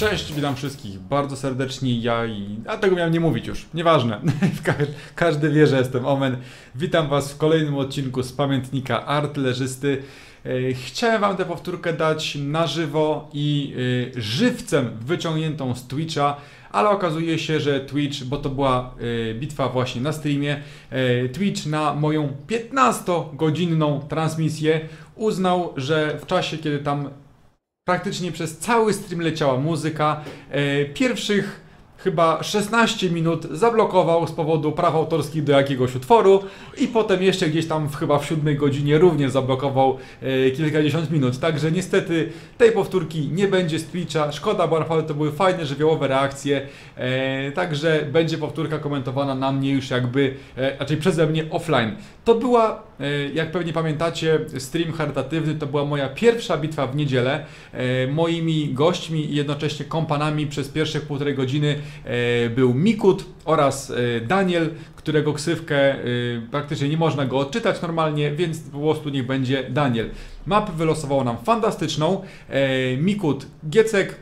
Cześć, witam wszystkich bardzo serdecznie, a tego miałem nie mówić już, nieważne, każdy wie, że jestem Omen. Witam was w kolejnym odcinku z pamiętnika artylerzysty. Chciałem wam tę powtórkę dać na żywo i żywcem wyciągniętą z Twitcha, ale okazuje się, że Twitch, bo to była bitwa właśnie na streamie, Twitch na moją 15-godzinną transmisję uznał, że w czasie, kiedy tam praktycznie przez cały stream leciała muzyka, pierwszych chyba 16 minut zablokował z powodu praw autorskich do jakiegoś utworu i potem jeszcze gdzieś tam chyba w 7 godzinie również zablokował kilkadziesiąt minut. Także niestety tej powtórki nie będzie z Twitcha. Szkoda, bo naprawdę to były fajne, żywiołowe reakcje. Także będzie powtórka komentowana na mnie już jakby, raczej przeze mnie offline. To była, jak pewnie pamiętacie, stream charytatywny, to była moja pierwsza bitwa w niedzielę. Moimi gośćmi i jednocześnie kompanami przez pierwsze półtorej godziny był Mikut oraz Daniel, którego ksywkę praktycznie nie można go odczytać normalnie, więc po prostu niech będzie Daniel. Mapę wylosowało nam fantastyczną. Mikut Giecek,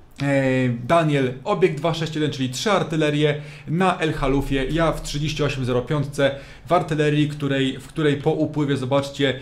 Daniel obiekt 261, czyli 3 artylerie na El Halufie, ja w 3805 w artylerii, w której po upływie, zobaczcie,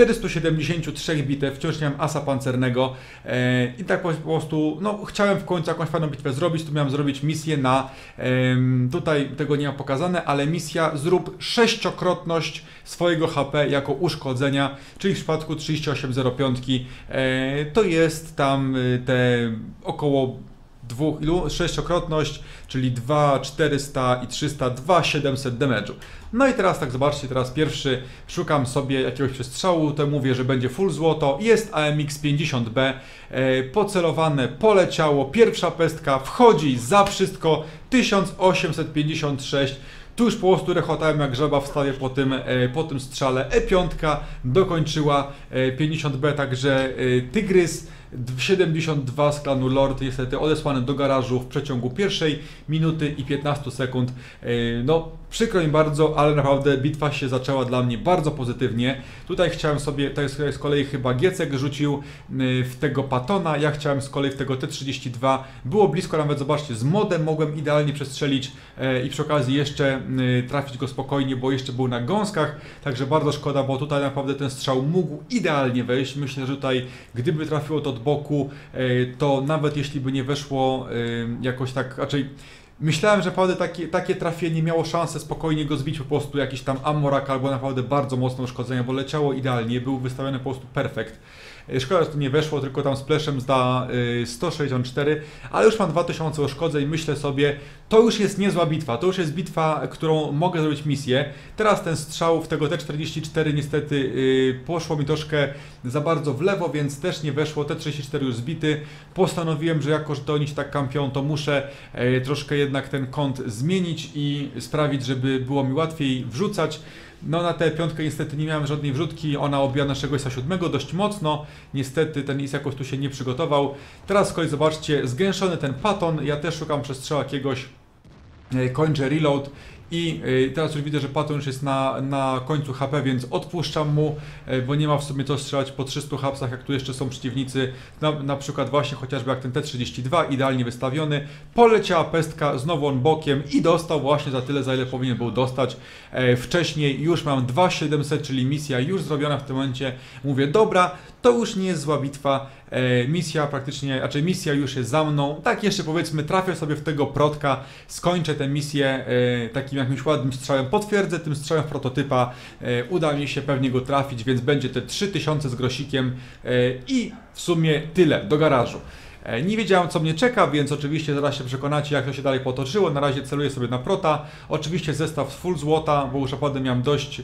473 bitew, wciąż nie miałem asa pancernego i tak po prostu, no chciałem w końcu jakąś fajną bitwę zrobić, tu miałem zrobić misję na, tutaj tego nie ma pokazane, ale misja zrób 6-krotność swojego HP jako uszkodzenia, czyli w przypadku 3805 to jest tam te około 6-krotność, czyli 2400 i 300, 2700 damage'u. No i teraz tak zobaczcie, teraz pierwszy szukam sobie jakiegoś przestrzału, to mówię, że będzie full złoto, jest AMX 50B, pocelowane, poleciało, pierwsza pestka, wchodzi za wszystko, 1856. Tu już po prostu rechotałem jak żaba w stawie po tym strzale. E5 dokończyła 50B, także Tygrys 72 z klanu Lord niestety odesłany do garażu w przeciągu pierwszej minuty i 15 sekund. No przykro mi bardzo, ale naprawdę bitwa się zaczęła dla mnie bardzo pozytywnie. Tutaj chciałem sobie, to jest z kolei chyba Giecek rzucił w tego Patona, ja chciałem z kolei w tego T32. Było blisko nawet, zobaczcie, z modem mogłem idealnie przestrzelić i przy okazji jeszcze trafić go spokojnie, bo jeszcze był na gąskach, także bardzo szkoda, bo tutaj naprawdę ten strzał mógł idealnie wejść. Myślę, że tutaj gdyby trafiło to od boku, to nawet jeśli by nie weszło jakoś tak, raczej myślałem, że naprawdę takie trafienie miało szansę spokojnie go zbić, po prostu jakiś tam amorak albo naprawdę bardzo mocne uszkodzenia, bo leciało idealnie, był wystawiony po prostu perfekt. Szkoda, że to nie weszło, tylko tam splashem zda 164, ale już mam 2000 uszkodzeń, myślę sobie, to już jest niezła bitwa, to już jest bitwa, którą mogę zrobić misję. Teraz ten strzał w tego T44 niestety poszło mi troszkę za bardzo w lewo, więc też nie weszło, T34 już zbity. Postanowiłem, że jako, że to oni się tak kampią, to muszę troszkę jednak ten kąt zmienić i sprawić, żeby było mi łatwiej wrzucać. No na tę piątkę niestety nie miałem żadnej wrzutki, ona obiła naszego ISA-7 dość mocno, niestety ten IS jakoś tu się nie przygotował. Teraz z kolei zobaczcie, zgęszczony ten Patton, ja też szukam przestrzału jakiegoś, kończę reload i teraz już widzę, że Patton już jest na końcu HP, więc odpuszczam mu, bo nie ma w sumie co strzelać po 300 hapsach, jak tu jeszcze są przeciwnicy, na przykład właśnie chociażby jak ten T32, idealnie wystawiony. Poleciała pestka, znowu on bokiem i dostał właśnie za tyle, za ile powinien był dostać. Wcześniej już mam 2700, czyli misja już zrobiona w tym momencie. Mówię, dobra, to już nie jest zła bitwa, misja praktycznie, znaczy misja już jest za mną. Tak jeszcze powiedzmy, trafię sobie w tego protka, skończę tę misję takim jakimś ładnym strzałem, potwierdzę tym strzałem w prototypa, uda mi się pewnie go trafić, więc będzie te 3000 z grosikiem i w sumie tyle, do garażu. Nie wiedziałem, co mnie czeka, więc oczywiście zaraz się przekonacie, jak to się dalej potoczyło. Na razie celuję sobie na prota. Oczywiście zestaw full złota, bo już naprawdę miałem dość,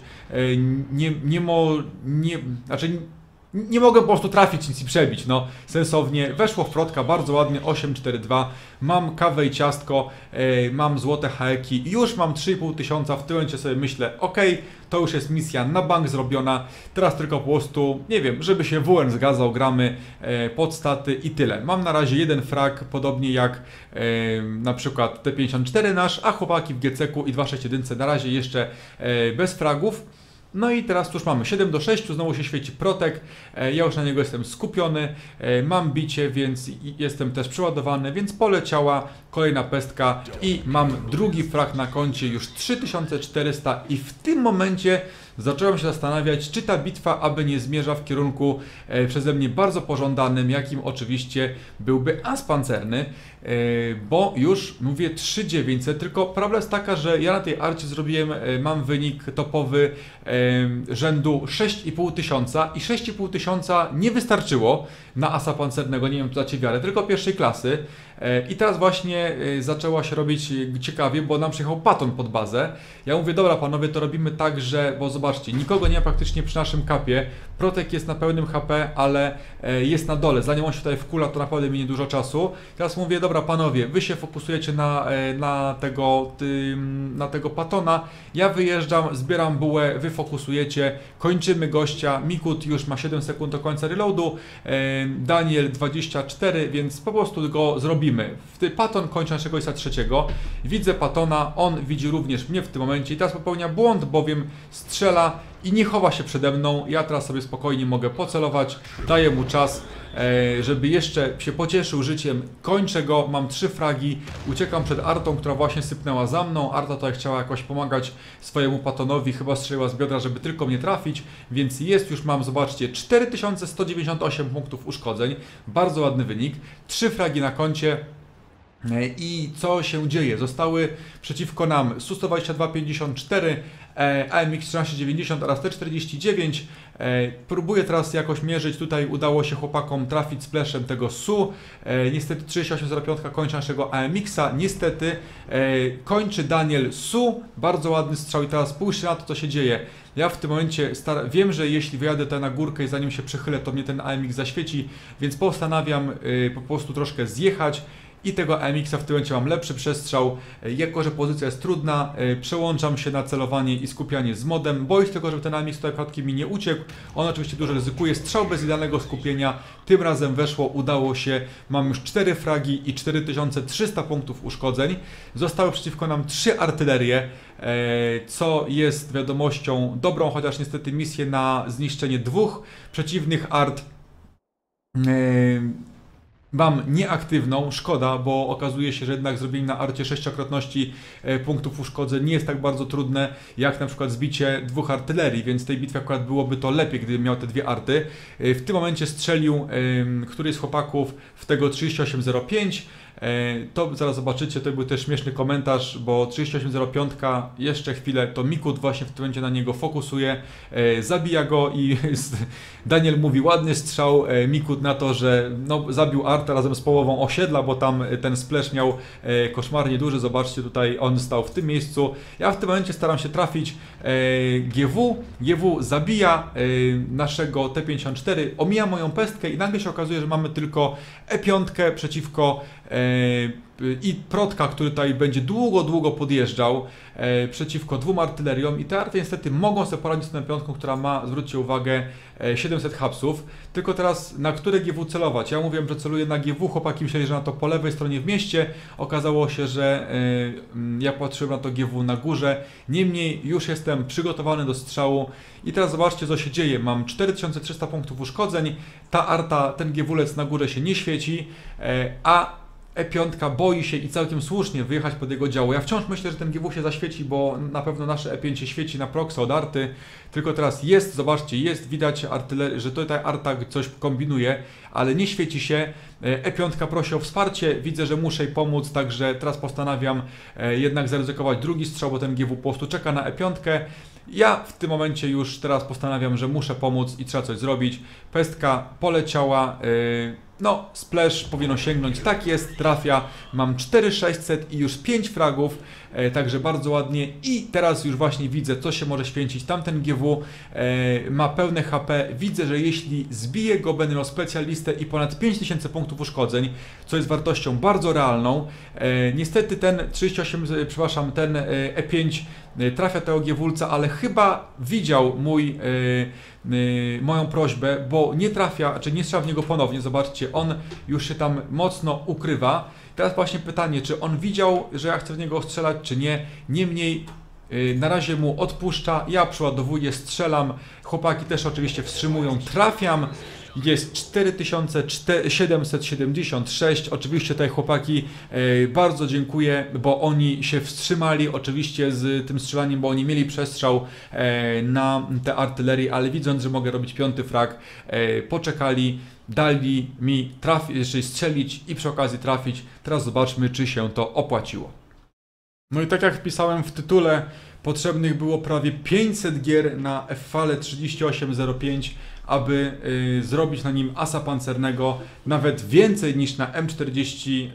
nie mogę po prostu trafić, nic i przebić, no sensownie. Weszło w protka bardzo ładnie, 842, mam kawę i ciastko, mam złote haeki, już mam 3500, w tym momencie sobie myślę, ok, to już jest misja na bank zrobiona, teraz tylko po prostu, nie wiem, żeby się WN zgadzał, gramy pod staty i tyle. Mam na razie jeden frag, podobnie jak na przykład T54 nasz, a chłopaki w GCK i 261 na razie jeszcze bez fragów. No i teraz już mamy 7 do 6, znowu się świeci protek, ja już na niego jestem skupiony, mam bicie, więc jestem też przeładowany, więc poleciała kolejna pestka i mam drugi frag na koncie, już 3400 i w tym momencie zacząłem się zastanawiać, czy ta bitwa aby nie zmierza w kierunku przeze mnie bardzo pożądanym, jakim oczywiście byłby as pancerny, bo już mówię 3900, tylko prawda jest taka, że ja na tej arcie zrobiłem, mam wynik topowy rzędu 6500 i 6500 nie wystarczyło na asa pancernego, nie wiem, czy dacie wiarę, tylko pierwszej klasy. I teraz właśnie zaczęła się robić ciekawie, bo nam przyjechał Patton pod bazę. Ja mówię, dobra panowie, to robimy tak, że, bo zobaczcie, nikogo nie ma praktycznie przy naszym kapie. Protek jest na pełnym HP, ale jest na dole. Zanim on się tutaj wkula, to naprawdę minie dużo czasu. Teraz mówię, dobra panowie, wy się fokusujecie na tego Pattona. Ja wyjeżdżam, zbieram bułę, wy fokusujecie, kończymy gościa. Mikut już ma 7 sekund do końca reloadu, Daniel 24, więc po prostu go zrobimy. Patton kończy naszego isa trzeciego. Widzę Pattona, on widzi również mnie w tym momencie i teraz popełnia błąd, bowiem strzela i nie chowa się przede mną. Ja teraz sobie spokojnie mogę pocelować, daję mu czas, żeby jeszcze się pocieszył życiem. Kończę go, mam 3 fragi, uciekam przed Artą, która właśnie sypnęła za mną. Arta tutaj chciała jakoś pomagać swojemu Pattonowi, chyba strzeliła z biodra, żeby tylko mnie trafić, więc jest już, mam, zobaczcie, 4198 punktów uszkodzeń, bardzo ładny wynik, 3 fragi na koncie. I co się dzieje? Zostały przeciwko nam Su-122-54, AMX 1390 oraz T-49. Próbuję teraz jakoś mierzyć, tutaj udało się chłopakom trafić splashem tego Su. Niestety 3805 kończy naszego AMX-a, niestety kończy Daniel Su, bardzo ładny strzał i teraz spójrzcie na to, co się dzieje. Ja w tym momencie wiem, że jeśli wyjadę tutaj na górkę i zanim się przychylę, to mnie ten AMX zaświeci, więc postanawiam po prostu troszkę zjechać. I tego AMX-a w tym momencie mam lepszy przestrzał, jako że pozycja jest trudna, przełączam się na celowanie i skupianie z modem, boję się tylko, żeby ten AMX tutaj przypadkiem mi nie uciekł, on oczywiście dużo ryzykuje, strzał bez idealnego skupienia, tym razem weszło, udało się, mam już 4 fragi i 4300 punktów uszkodzeń, zostały przeciwko nam 3 artylerie, co jest wiadomością dobrą, chociaż niestety misję na zniszczenie 2 przeciwnych art mam nieaktywną, szkoda, bo okazuje się, że jednak zrobienie na arcie 6-krotności punktów uszkodzeń nie jest tak bardzo trudne, jak na przykład zbicie 2 artylerii, więc w tej bitwie akurat byłoby to lepiej, gdybym miał te 2 arty. W tym momencie strzelił któryś z chłopaków w tego 3805. To zaraz zobaczycie, to był też śmieszny komentarz, bo 3805 jeszcze chwilę, to Mikut właśnie w tym momencie na niego fokusuje, zabija go i Daniel mówi ładny strzał, Mikut na to, że no, zabił Arta razem z połową osiedla, bo tam ten splash miał koszmarnie duży, zobaczcie tutaj on stał w tym miejscu. Ja w tym momencie staram się trafić GW zabija naszego T-54, omija moją pestkę i nagle się okazuje, że mamy tylko E5 przeciwko i Protka, który tutaj będzie długo podjeżdżał przeciwko 2 artyleriom i te arty niestety mogą sobie poradzić z tą piątką, która ma, zwróćcie uwagę, 700 hapsów. Tylko teraz na które GW celować? Ja mówiłem, że celuję na GW, chłopaki myśleli, że na to po lewej stronie w mieście. Okazało się, że ja patrzyłem na to GW na górze. Niemniej już jestem przygotowany do strzału i teraz zobaczcie, co się dzieje. Mam 4300 punktów uszkodzeń, ta arta, ten GW-lec na górze się nie świeci, a E5 boi się i całkiem słusznie wyjechać pod jego działo. Ja wciąż myślę, że ten GW się zaświeci, bo na pewno nasze E5 się świeci na proxy od arty. Tylko teraz jest, zobaczcie, jest widać że tutaj arta coś kombinuje, ale nie świeci się. E5 prosi o wsparcie, widzę, że muszę jej pomóc, także teraz postanawiam jednak zaryzykować drugi strzał, bo ten GW po prostu czeka na E5. Ja w tym momencie już teraz postanawiam, że muszę pomóc i trzeba coś zrobić. Pestka poleciała. No, splash powinno sięgnąć, tak jest, trafia, mam 4600 i już 5 fragów, także bardzo ładnie i teraz już właśnie widzę, co się może święcić. Tamten GW ma pełne HP, widzę, że jeśli zbiję go, będę miał specjalistę i ponad 5000 punktów uszkodzeń, co jest wartością bardzo realną. Niestety ten 38, przepraszam, ten E5 trafia tego GW-lca, ale chyba widział moją prośbę, bo nie trafia, czy nie strzela w niego ponownie, zobaczcie, on już się tam mocno ukrywa. Teraz właśnie pytanie, czy on widział, że ja chcę w niego strzelać, czy nie. Niemniej Na razie mu odpuszcza, ja przeładowuję, strzelam, chłopaki też oczywiście wstrzymują, trafiam. Jest 4776. Oczywiście tutaj chłopaki bardzo dziękuję, bo oni się wstrzymali oczywiście z tym strzelaniem, bo oni mieli przestrzał na tę artylerię, ale widząc, że mogę robić 5. frag, poczekali, dali mi jeszcze strzelić i przy okazji trafić. Teraz zobaczmy, czy się to opłaciło. No i tak jak wpisałem w tytule, potrzebnych było prawie 500 gier na F-Fale 3805, aby zrobić na nim asa pancernego, nawet więcej niż na M40,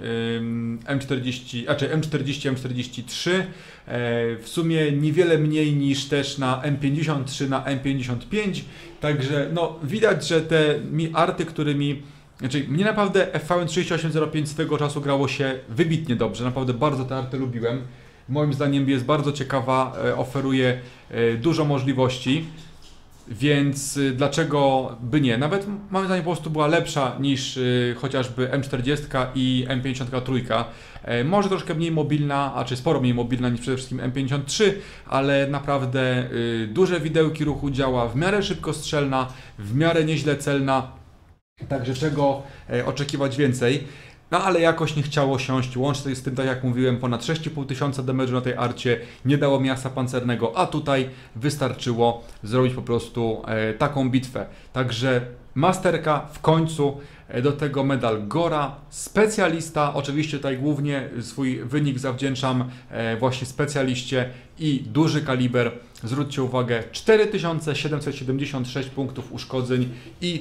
M43, w sumie niewiele mniej niż też na M53, na M55, także no widać, że te arty, którymi mnie naprawdę FVN 3805 swego czasu grało się wybitnie dobrze, naprawdę bardzo te arty lubiłem. Moim zdaniem jest bardzo ciekawa, oferuje dużo możliwości, więc dlaczego by nie? Nawet moim zdaniem po prostu była lepsza niż chociażby M40 i M53. Może troszkę mniej mobilna, a czy sporo mniej mobilna niż przede wszystkim M53, ale naprawdę duże widełki ruchu działa, w miarę szybkostrzelna, w miarę nieźle celna. Także czego oczekiwać więcej? No ale jakoś nie chciało siąść, łącznie z tym, tak jak mówiłem, ponad 6500 damage'u na tej arcie, nie dało mi asa pancernego, a tutaj wystarczyło zrobić po prostu taką bitwę. Także masterka w końcu, do tego medal Gora, specjalista, oczywiście tutaj głównie swój wynik zawdzięczam właśnie specjaliście i duży kaliber. Zwróćcie uwagę, 4776 punktów uszkodzeń i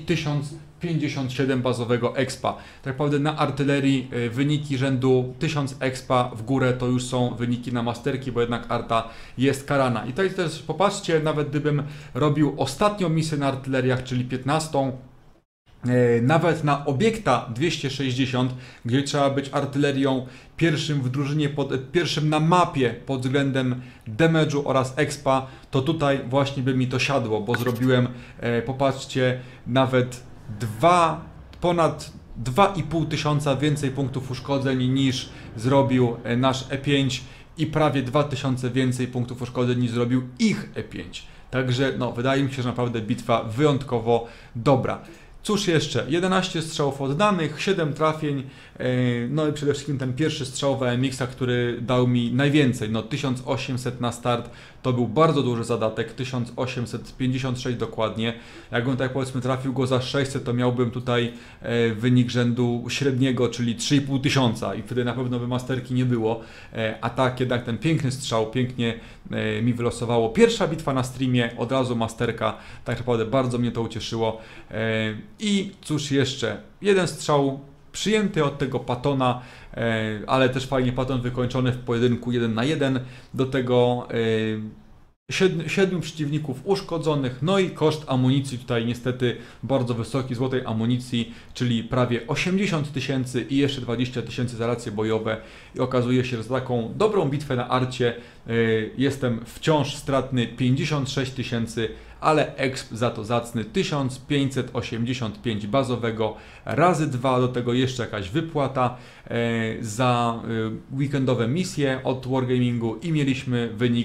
1057 bazowego expa. Tak naprawdę na artylerii wyniki rzędu 1000 expa w górę to już są wyniki na masterki, bo jednak arta jest karana. I tutaj też popatrzcie, nawet gdybym robił ostatnią misję na artyleriach, czyli 15, nawet na obiekta 260, gdzie trzeba być artylerią pierwszym w drużynie, pierwszym na mapie pod względem damage'u oraz expa, to tutaj właśnie by mi to siadło, bo zrobiłem, popatrzcie, nawet ponad 2500 więcej punktów uszkodzeń niż zrobił nasz E5 i prawie 2000 więcej punktów uszkodzeń niż zrobił ich E5. Także no, wydaje mi się, że naprawdę bitwa wyjątkowo dobra. Cóż jeszcze, 11 strzałów oddanych, 7 trafień, no i przede wszystkim ten pierwszy strzał w AMX-a, który dał mi najwięcej, no 1800 na start, to był bardzo duży zadatek, 1856 dokładnie. Jakbym tak powiedzmy trafił go za 600, to miałbym tutaj wynik rzędu średniego, czyli 3500 i wtedy na pewno by masterki nie było, a tak jednak ten piękny strzał, pięknie mi wylosowało. Pierwsza bitwa na streamie, od razu masterka, tak naprawdę bardzo mnie to ucieszyło. I cóż jeszcze, jeden strzał przyjęty od tego Patona, ale też fajnie Paton wykończony w pojedynku 1 na 1, do tego 7 przeciwników uszkodzonych, no i koszt amunicji tutaj niestety bardzo wysoki, złotej amunicji, czyli prawie 80 000 i jeszcze 20 000 za racje bojowe i okazuje się, że za taką dobrą bitwę na arcie jestem wciąż stratny 56 000, ale exp za to zacny 1585 bazowego razy 2, do tego jeszcze jakaś wypłata za weekendowe misje od Wargamingu i mieliśmy wynik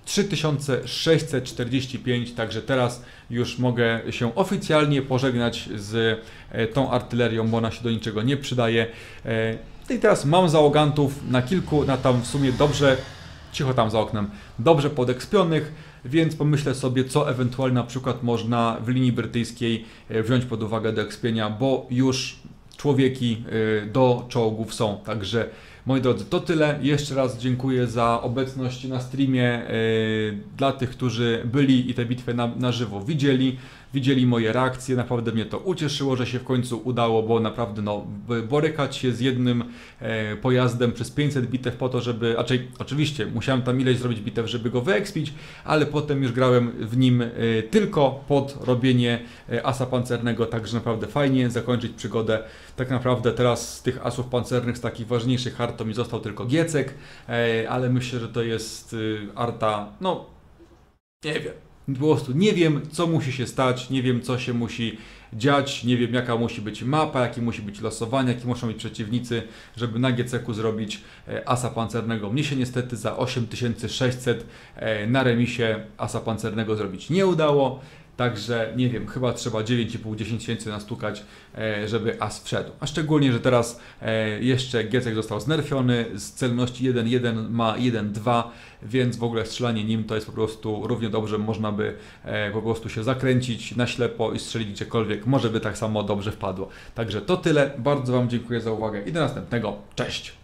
3645, także teraz już mogę się oficjalnie pożegnać z tą artylerią, bo ona się do niczego nie przydaje. I teraz mam załogantów na tam w sumie dobrze, cicho tam za oknem, dobrze podekspionych, więc pomyślę sobie, co ewentualnie na przykład można w linii brytyjskiej wziąć pod uwagę do ekspienia, bo już człowieki do czołgów są. Także moi drodzy, to tyle. Jeszcze raz dziękuję za obecność na streamie dla tych, którzy byli i tę bitwę na żywo widzieli moje reakcje. Naprawdę mnie to ucieszyło, że się w końcu udało, bo naprawdę no, borykać się z jednym pojazdem przez 500 bitew po to, żeby... Oczywiście musiałem tam ileś zrobić bitew, żeby go wyekspić, ale potem już grałem w nim tylko pod robienie asa pancernego, także naprawdę fajnie zakończyć przygodę. Tak naprawdę teraz z tych asów pancernych, z takich ważniejszych art, to mi został tylko Giecek, ale myślę, że to jest arta, no nie wiem. Po prostu nie wiem, co musi się stać, nie wiem, co się musi dziać, nie wiem, jaka musi być mapa, jaki musi być losowanie, jaki muszą być przeciwnicy, żeby na GCQ zrobić asa pancernego. Mnie się niestety za 8600 na remisie asa pancernego zrobić nie udało. Także nie wiem, chyba trzeba 9,5-10 tysięcy nastukać, żeby as wszedł. A szczególnie, że teraz jeszcze Giecek został znerfiony, z celności 1.1 ma 1.2, więc w ogóle strzelanie nim to jest po prostu równie dobrze, można by po prostu się zakręcić na ślepo i strzelić gdziekolwiek, może by tak samo dobrze wpadło. Także to tyle, bardzo Wam dziękuję za uwagę i do następnego, cześć!